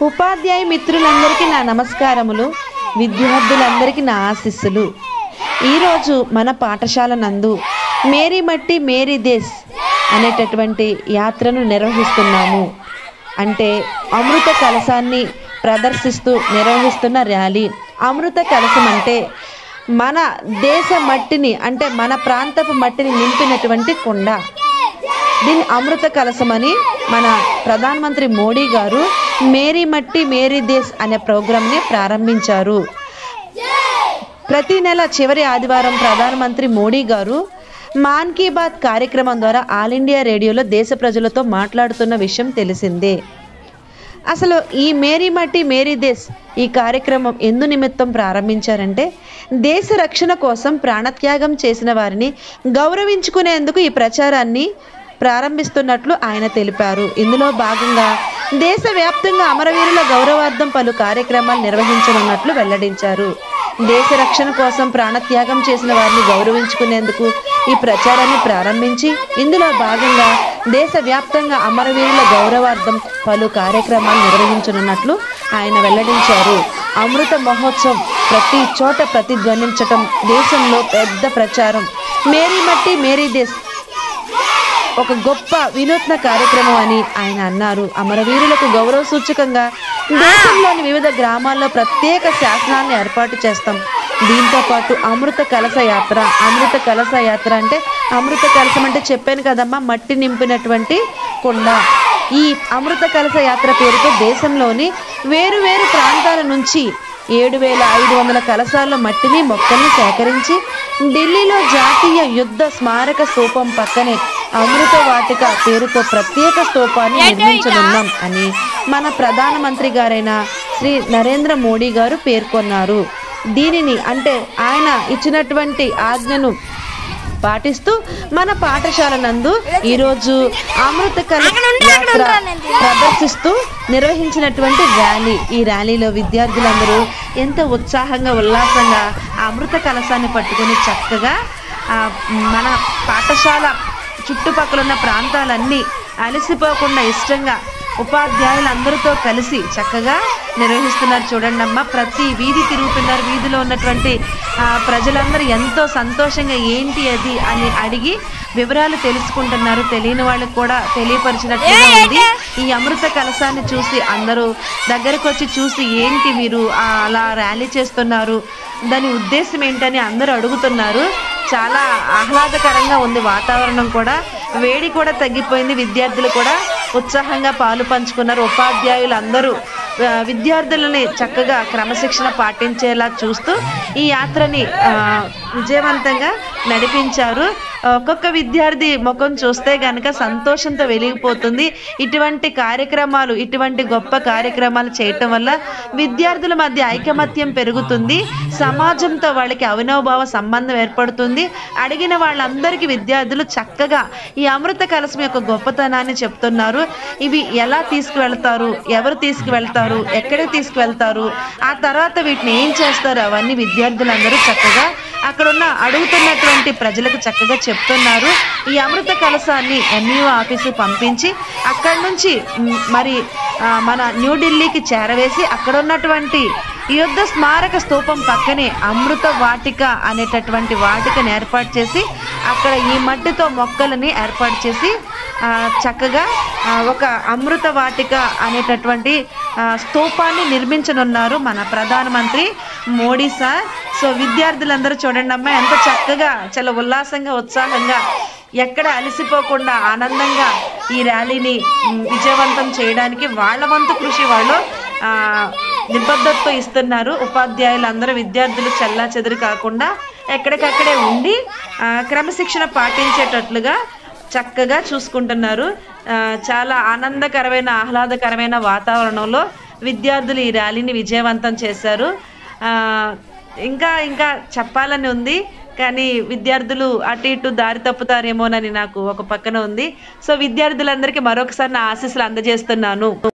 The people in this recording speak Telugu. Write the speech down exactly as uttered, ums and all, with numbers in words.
ఉపాధ్యాయ మిత్రులందరికీ నా నమస్కారములు, విద్యార్థులందరికీ నా ఆశీస్సులు. ఈరోజు మన పాఠశాల నందు మేరీ మట్టి మేరీ దేశ్ అనేటటువంటి యాత్రను నిర్వహిస్తున్నాము. అంటే అమృత కలశాన్ని ప్రదర్శిస్తూ నిర్వహిస్తున్న ర్యాలీ. అమృత కలశం అంటే మన దేశ మట్టిని, అంటే మన ప్రాంతపు మట్టిని నింపినటువంటి కుండ. దీన్ని అమృత కలశం అని మన ప్రధానమంత్రి మోడీ గారు మేరీ మట్టి మేరీ దేశ్ అనే ప్రోగ్రాంని ప్రారంభించారు. ప్రతి నెల చివరి ఆదివారం ప్రధానమంత్రి మోడీ గారు మాన్ కీ బాత్ కార్యక్రమం ద్వారా ఆల్ ఇండియా రేడియోలో దేశ ప్రజలతో మాట్లాడుతున్న విషయం తెలిసిందే. అసలు ఈ మేరీ మట్టి మేరీ దేశ్ ఈ కార్యక్రమం ఎందు నిమిత్తం ప్రారంభించారంటే, దేశ రక్షణ కోసం ప్రాణత్యాగం చేసిన వారిని గౌరవించుకునేందుకు ఈ ప్రచారాన్ని ప్రారంభిస్తున్నట్లు ఆయన తెలిపారు. ఇందులో భాగంగా దేశవ్యాప్తంగా అమరవీరుల గౌరవార్థం పలు కార్యక్రమాలు నిర్వహించనున్నట్లు వెల్లడించారు. దేశ రక్షణ కోసం ప్రాణత్యాగం చేసిన వారిని గౌరవించుకునేందుకు ఈ ప్రచారాన్ని ప్రారంభించి, ఇందులో భాగంగా దేశవ్యాప్తంగా అమరవీరుల గౌరవార్థం పలు కార్యక్రమాలు నిర్వహించనున్నట్లు ఆయన వెల్లడించారు. అమృత మహోత్సవం ప్రతి చోట ప్రతిధ్వనించటం దేశంలో పెద్ద ప్రచారం. మేరీ మట్టి మేరీ దేశ్ ఒక గొప్ప వినూత్న కార్యక్రమం అని ఆయన అన్నారు. అమరవీరులకు గౌరవ సూచకంగా దేశంలోని వివిధ గ్రామాల్లో ప్రత్యేక శాసనాలను ఏర్పాటు చేస్తాం. దీంతో పాటు అమృత కలశ యాత్ర. అమృత కలశ యాత్ర అంటే, అమృత కలశం అంటే చెప్పాను కదమ్మా, మట్టి నింపినటువంటి కుండ. ఈ అమృత కలశ యాత్ర పేరుతో దేశంలోని వేరు వేరు ప్రాంతాల నుంచి ఏడు వేల ఐదు వందల కలశాల మట్టిని మొక్కల్ని సేకరించి ఢిల్లీలో జాతీయ యుద్ధ స్మారక స్తూపం పక్కనే అమృత వాటిక పేరుతో ప్రత్యేక స్తూపాన్ని నిర్మించనున్నాం అని మన ప్రధానమంత్రి గారైన శ్రీ నరేంద్ర మోడీ గారు పేర్కొన్నారు. దీనిని అంటే ఆయన ఇచ్చినటువంటి ఆజ్ఞను పాటిస్తూ మన పాఠశాల నందు ఈరోజు అమృత కలశ యాత్ర ప్రదర్శిస్తూ నిర్వహించినటువంటి ర్యాలీ. ఈ ర్యాలీలో విద్యార్థులందరూ ఎంతో ఉత్సాహంగా ఉల్లాసంగా అమృత కలశాన్ని పట్టుకొని చక్కగా మన పాఠశాల చుట్టుపక్కల ఉన్న ప్రాంతాలన్నీ అలసిపోకుండా ఇష్టంగా ఉపాధ్యాయులందరితో కలిసి చక్కగా నిర్వహిస్తున్నారు. చూడండి అమ్మ, ప్రతి వీధి తిరుగుతున్నారు. వీధిలో ఉన్నటువంటి ప్రజలందరూ ఎంతో సంతోషంగా ఏంటి అది అని అడిగి వివరాలు తెలుసుకుంటున్నారు. తెలియని వాళ్ళకి కూడా తెలియపరిచినట్టుగా ఉంది. ఈ అమృత కలశాన్ని చూసి అందరూ దగ్గరకు వచ్చి చూసి ఏంటి మీరు అలా ర్యాలీ చేస్తున్నారు, దాని ఉద్దేశం ఏంటని అందరూ అడుగుతున్నారు. చాలా ఆహ్లాదకరంగా ఉంది వాతావరణం కూడా, వేడి కూడా తగ్గిపోయింది. విద్యార్థులు కూడా ఉత్సాహంగా పాలు పంచుకున్నారు. ఉపాధ్యాయులు అందరూ విద్యార్థులని చక్కగా క్రమశిక్షణ పాటించేలా చూస్తూ ఈ యాత్రని విజయవంతంగా నడిపించారు. ఒక్కొక్క విద్యార్థి ముఖం చూస్తే గనక సంతోషంతో వెలిగిపోతుంది. ఇటువంటి కార్యక్రమాలు, ఇటువంటి గొప్ప కార్యక్రమాలు చేయటం వల్ల విద్యార్థుల మధ్య ఐకమత్యం పెరుగుతుంది. సమాజంతో వాళ్ళకి అవినోభావ సంబంధం ఏర్పడుతుంది. అడిగిన వాళ్ళందరికీ విద్యార్థులు చక్కగా ఈ అమృత కలశం యొక్క గొప్పతనాన్ని చెప్తున్నారు. ఇవి ఎలా తీసుకువెళ్తారు, ఎవరు తీసుకువెళ్తారు, ఎక్కడికి తీసుకువెళ్తారు, ఆ తర్వాత వీటిని ఏం చేస్తారు, అవన్నీ విద్యార్థులందరూ చక్కగా అక్కడున్న అడుగుతున్నటువంటి ప్రజలకు చక్కగా చెప్తున్నారు. ఈ అమృత కలశాన్ని ఎంఈఓ ఆఫీసు పంపించి అక్కడి నుంచి మరి మన న్యూఢిల్లీకి చేరవేసి అక్కడ ఉన్నటువంటి యుద్ధ స్మారక స్తూపం పక్కనే అమృత వాటిక అనేటటువంటి వాటికను ఏర్పాటు చేసి అక్కడ ఈ మట్టితో మొక్కలని ఏర్పాటు చేసి చక్కగా ఒక అమృత వాటిక అనేటటువంటి స్తూపాన్ని నిర్మించనున్నారు మన ప్రధానమంత్రి మోడీ సార్. సో విద్యార్థులందరూ చూడండి అమ్మా, ఎంత చక్కగా చాలా ఉల్లాసంగా ఉత్సాహంగా ఎక్కడ అలసిపోకుండా ఆనందంగా ఈ ర్యాలీని విజయవంతం చేయడానికి వాళ్ళ వంతు కృషి వాళ్ళు నిబద్ధతతో ఇస్తున్నారు. ఉపాధ్యాయులు అందరూ విద్యార్థులు చల్లా చెదురు కాకుండా ఎక్కడికక్కడే ఉండి క్రమశిక్షణ పాటించేటట్లుగా చక్కగా చూసుకుంటున్నారు. చాలా ఆనందకరమైన ఆహ్లాదకరమైన వాతావరణంలో విద్యార్థులు ఈ ర్యాలీని విజయవంతం చేశారు. ఇంకా ఇంకా చెప్పాలని ఉంది, కానీ విద్యార్థులు అటు ఇటు దారి తప్పుతారేమోనని నాకు ఒక పక్కన ఉంది. సో విద్యార్థులందరికీ మరొకసారి నా ఆశీస్సులు అందజేస్తున్నాను.